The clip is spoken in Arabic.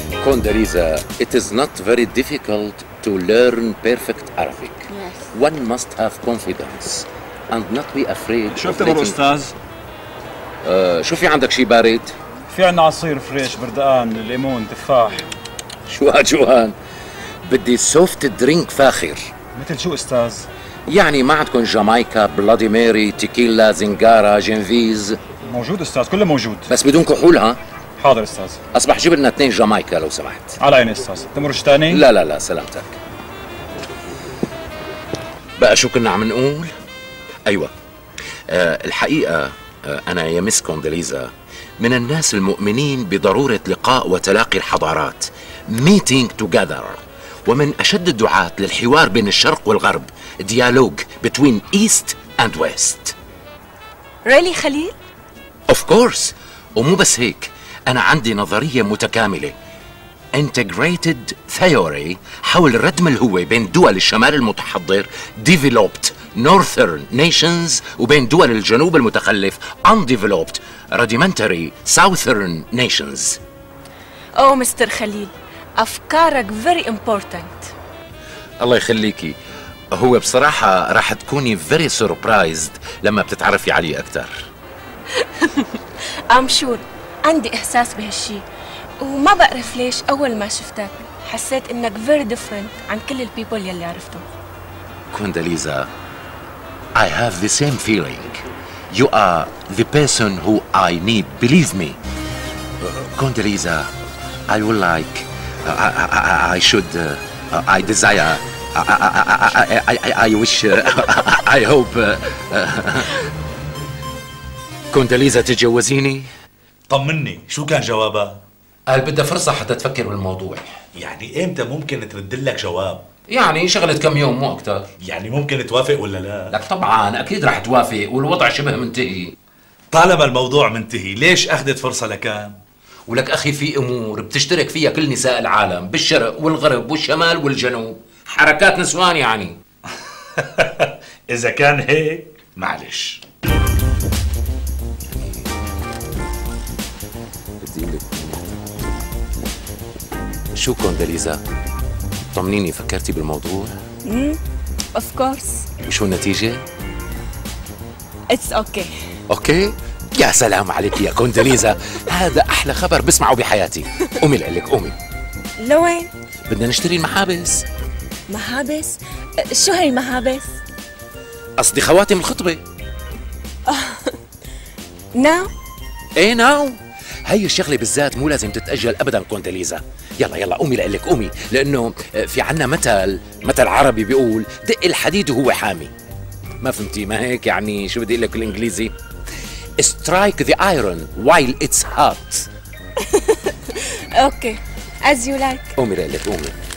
Condoleezza, it is not very difficult to learn perfect Arabic. Yes. One must have confidence and not be afraid. شو بتمر أستاذ؟ شو في عندك شي بارد؟ في عنا عصير فريش، بردقان، ليمون، تفاح. شو هان؟ بدي سوفت درينك فاخر. مثل شو أستاذ؟ يعني ما عندكم جامايكا، بلادي ماري، تيكيلا، زنجارة، جنفيز؟ موجود أستاذ، كله موجود. بس بدون كحول ها؟ حاضر أستاذ. أصبح جيب لنا 2 جامايكا لو سمحت. على عيني أستاذ. تمرش تاني؟ لا سلامتك. بقى شو كنا عم نقول؟ أيوة. الحقيقة أنا يا مس كوندوليزا من الناس المؤمنين بضرورة لقاء وتلاقي الحضارات meeting together، ومن أشد الدعاة للحوار بين الشرق والغرب dialogue between East and West. Really خليل؟ Of course. ومو بس هيك، أنا عندي نظرية متكاملة integrated theory حول الردم الهوي بين دول الشمال المتحضر developed northern nations وبين دول الجنوب المتخلف undeveloped rudimentary southern nations. أوه مستر خليل، أفكارك very important. الله يخليكي. هو بصراحة راح تكوني very surprised لما بتتعرفي علي أكتر. I'm sure. عندي إحساس بهالشي، وما بعرف ليش أول ما شفتك حسيت إنك very different عن كل البيبل يلي عرفتهم. Condoleezza, I have the same feeling. You are the person who I need, believe me. Condoleezza, I would like, I should, I desire, I wish, I hope. Condoleezza تتجوزيني؟ طمني، شو كان جوابها؟ قال بدها فرصة حتى تفكر بالموضوع. يعني امتى ممكن ترد لك جواب؟ يعني شغلة كم يوم مو أكتر. يعني ممكن توافق ولا لا؟ لك طبعا أكيد رح توافق والوضع شبه منتهي. طالما الموضوع منتهي ليش أخذت فرصة لكان؟ ولك أخي في أمور بتشترك فيها كل نساء العالم بالشرق والغرب والشمال والجنوب، حركات نسوان يعني. إذا كان هيك معلش. شو كوندوليزا؟ طمنيني، فكرتي بالموضوع؟ Of course. وشو النتيجة؟ It's okay. اوكي؟ يا سلام عليك يا كوندوليزا، هذا أحلى خبر بسمعه بحياتي. قومي لقلك قومي. لوين؟ بدنا نشتري المحابس. محابس؟ شو هي المحابس؟ قصدي خواتم الخطبة. ناو؟ ايه ناو. هي الشغلة بالذات مو لازم تتأجل أبدا كوندوليزا. يلا قومي لقلك قومي، لأنه في عنا مثل عربي بيقول دق الحديد وهو حامي. ما فهمتي؟ ما هيك يعني شو بدي أقول لك بالإنجليزي؟ strike the iron while it's hot. Okay, as you like. قومي لقلك قومي.